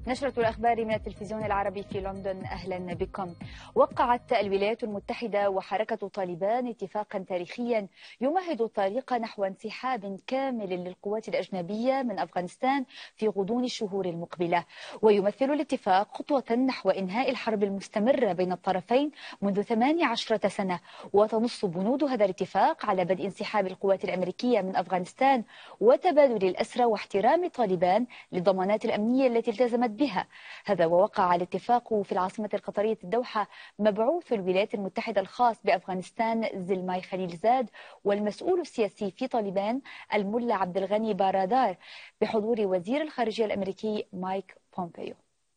نشرة الأخبار من التلفزيون العربي في لندن، أهلا بكم. وقعت الولايات المتحدة وحركة طالبان اتفاقا تاريخيا يمهد الطريق نحو انسحاب كامل للقوات الأجنبية من أفغانستان في غضون الشهور المقبلة، ويمثل الاتفاق خطوة نحو إنهاء الحرب المستمرة بين الطرفين منذ 18 سنة. وتنص بنود هذا الاتفاق على بدء انسحاب القوات الأمريكية من أفغانستان وتبادل الأسرى واحترام طالبان للضمانات الأمنية التي التزمت بها. هذا ووقع الاتفاق في العاصمة القطرية الدوحة مبعوث الولايات المتحدة الخاص بأفغانستان زلماي خليلزاد والمسؤول السياسي في طالبان الملا عبد الغني بارادار بحضور وزير الخارجية الأمريكي مايك بومبيو.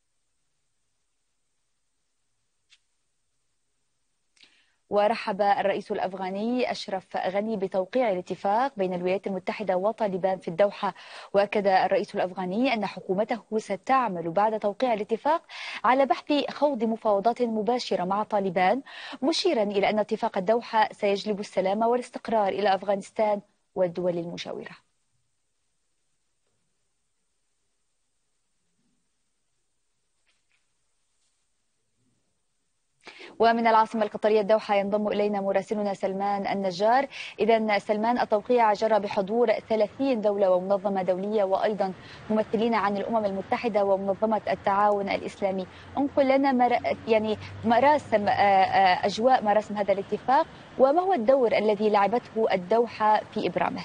ورحب الرئيس الأفغاني أشرف غني بتوقيع الاتفاق بين الولايات المتحدة وطالبان في الدوحة. وأكد الرئيس الأفغاني أن حكومته ستعمل بعد توقيع الاتفاق على بحث خوض مفاوضات مباشرة مع طالبان، مشيرا إلى أن اتفاق الدوحة سيجلب السلام والاستقرار إلى أفغانستان والدول المجاورة. ومن العاصمة القطرية الدوحة ينضم إلينا مراسلنا سلمان النجار. إذا سلمان، التوقيع جرى بحضور 30 دولة ومنظمة دولية وأيضا ممثلين عن الأمم المتحدة ومنظمة التعاون الإسلامي. انقل لنا أجواء مراسم هذا الاتفاق، وما هو الدور الذي لعبته الدوحة في إبرامه؟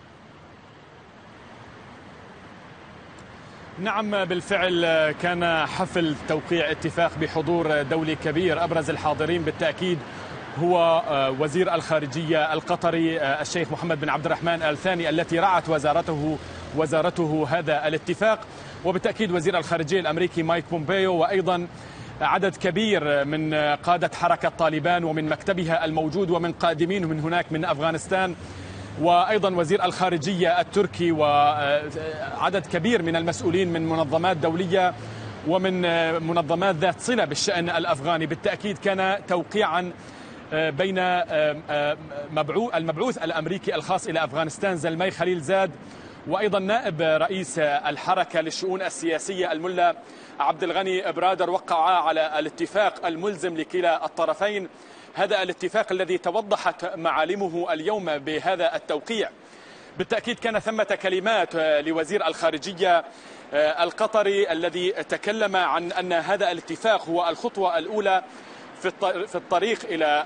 نعم، بالفعل كان حفل توقيع اتفاق بحضور دولي كبير. أبرز الحاضرين بالتأكيد هو وزير الخارجية القطري الشيخ محمد بن عبد الرحمن آل ثاني التي رعت وزارته هذا الاتفاق، وبالتأكيد وزير الخارجية الأمريكي مايك بومبيو، وأيضا عدد كبير من قادة حركة طالبان ومن مكتبها الموجود ومن قادمين من هناك من أفغانستان، وأيضا وزير الخارجية التركي وعدد كبير من المسؤولين من منظمات دولية ومن منظمات ذات صلة بالشأن الأفغاني. بالتأكيد كان توقيعا بين المبعوث الأمريكي الخاص إلى أفغانستان زلماي خليلزاد وأيضا نائب رئيس الحركة للشؤون السياسية الملا عبد الغني برادر، وقعا على الاتفاق الملزم لكلا الطرفين. هذا الاتفاق الذي توضحت معالمه اليوم بهذا التوقيع. بالتأكيد كان ثمة كلمات لوزير الخارجية القطري الذي تكلم عن أن هذا الاتفاق هو الخطوة الأولى في الطريق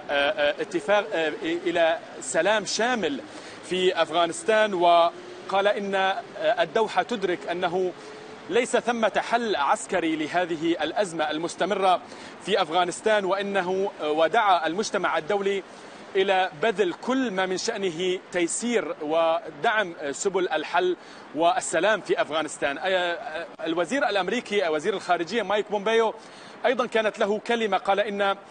إلى سلام شامل في أفغانستان، وقال إن الدوحة تدرك أنه ليس ثمة حل عسكري لهذه الأزمة المستمرة في أفغانستان، وإنه ودعا المجتمع الدولي إلى بذل كل ما من شأنه تيسير ودعم سبل الحل والسلام في أفغانستان. الوزير الأمريكي وزير الخارجية مايك بومبيو أيضا كانت له كلمة، قال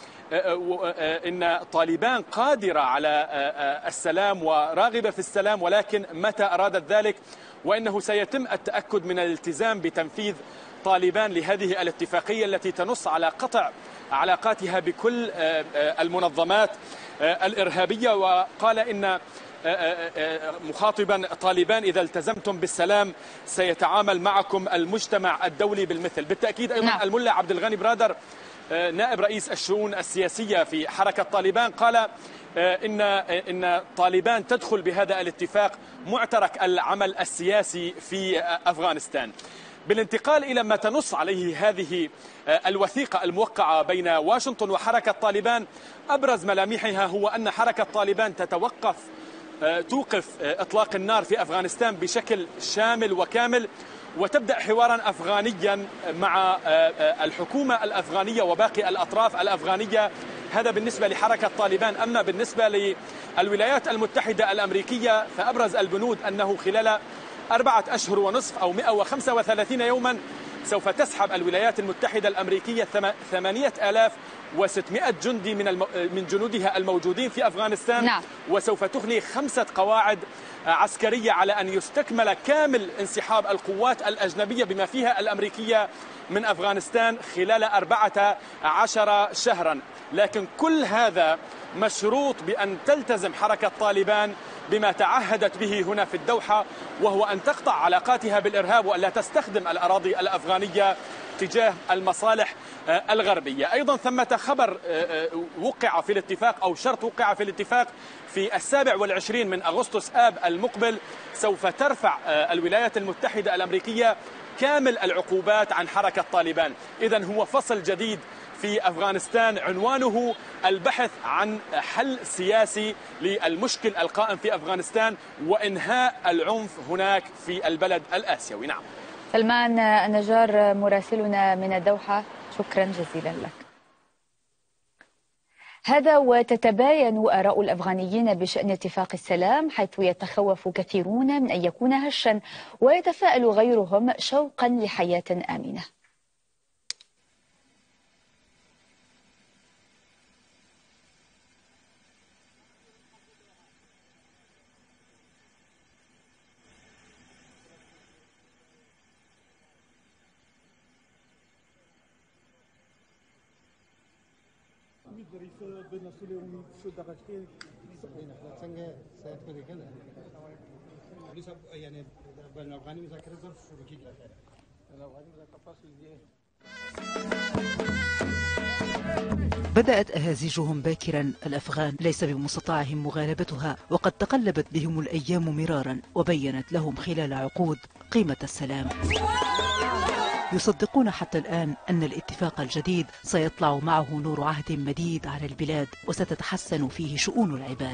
إن طالبان قادرة على السلام وراغبة في السلام، ولكن متى أرادت ذلك، وإنه سيتم التأكد من الالتزام بتنفيذ طالبان لهذه الاتفاقية التي تنص على قطع علاقاتها بكل المنظمات الإرهابية. وقال إن مخاطبا طالبان إذا التزمتم بالسلام سيتعامل معكم المجتمع الدولي بالمثل. بالتأكيد أيضا الملا عبد الغني برادر نائب رئيس الشؤون السياسية في حركة طالبان قال إن طالبان تدخل بهذا الاتفاق معترك العمل السياسي في أفغانستان. بالانتقال إلى ما تنص عليه هذه الوثيقة الموقعة بين واشنطن وحركة طالبان، أبرز ملامحها هو أن حركة طالبان توقف إطلاق النار في أفغانستان بشكل شامل وكامل، وتبدأ حوارا أفغانيا مع الحكومة الأفغانية وباقي الأطراف الأفغانية. هذا بالنسبة لحركة طالبان. أما بالنسبة للولايات المتحدة الأمريكية فأبرز البنود أنه خلال 4 أشهر ونصف أو 135 يوما سوف تسحب الولايات المتحدة الأمريكية 8600 جندي من جنودها الموجودين في أفغانستان. وسوف تخلي 5 قواعد عسكرية على أن يستكمل كامل انسحاب القوات الأجنبية بما فيها الأمريكية من أفغانستان خلال 14 شهرا. لكن كل هذا مشروط بأن تلتزم حركة طالبان بما تعهدت به هنا في الدوحة، وهو أن تقطع علاقاتها بالإرهاب وأن لا تستخدم الأراضي الأفغانية تجاه المصالح الغربية. أيضا ثمة خبر وقع في الاتفاق أو شرط وقع في الاتفاق في 27 من أغسطس آب المقبل. سوف ترفع الولايات المتحدة الأمريكية كامل العقوبات عن حركة طالبان. إذن هو فصل جديد في أفغانستان عنوانه البحث عن حل سياسي للمشكل القائم في أفغانستان وإنهاء العنف هناك في البلد الآسيوي. نعم. سلمان النجار مراسلنا من الدوحة، شكرا جزيلا لك. هذا وتتباين آراء الأفغانيين بشأن اتفاق السلام، حيث يتخوف كثيرون من أن يكون هشا ويتفائل غيرهم شوقا لحياة آمنة. بدأت أهازيجهم باكرا الأفغان ليس بمستطاعهم مغالبتها، وقد تقلبت بهم الأيام مرارا وبينت لهم خلال عقود قيمة السلام. يصدقون حتى الآن أن الاتفاق الجديد سيطلع معه نور عهد مديد على البلاد وستتحسن فيه شؤون العباد.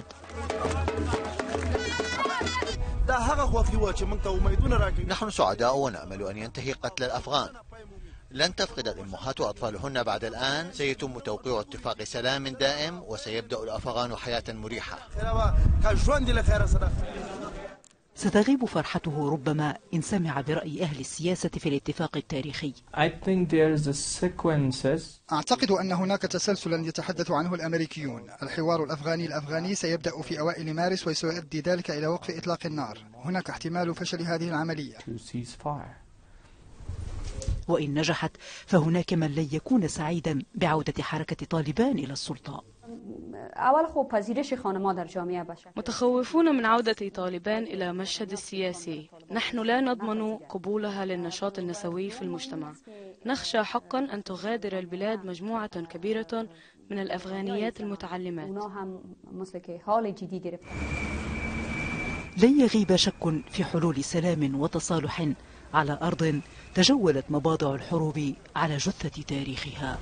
نحن سعداء ونأمل أن ينتهي قتل الأفغان. لن تفقد الأمهات وأطفالهن بعد الآن. سيتم توقيع اتفاق سلام دائم وسيبدأ الأفغان حياة مريحة. ستغيب فرحته ربما إن سمع برأي أهل السياسة في الاتفاق التاريخي. أعتقد أن هناك تسلسلا يتحدث عنه الأمريكيون. الحوار الأفغاني سيبدأ في أوائل مارس وسيؤدي ذلك إلى وقف إطلاق النار. هناك احتمال فشل هذه العملية. وإن نجحت فهناك من لن يكون سعيدا بعودة حركة طالبان إلى السلطة. متخوفون من عودة طالبان إلى مشهد السياسي. نحن لا نضمن قبولها للنشاط النسوي في المجتمع. نخشى حقا أن تغادر البلاد مجموعة كبيرة من الأفغانيات المتعلمات. لن يغيب شك في حلول سلام وتصالح على أرض تجولت مباضع الحروب على جثة تاريخها.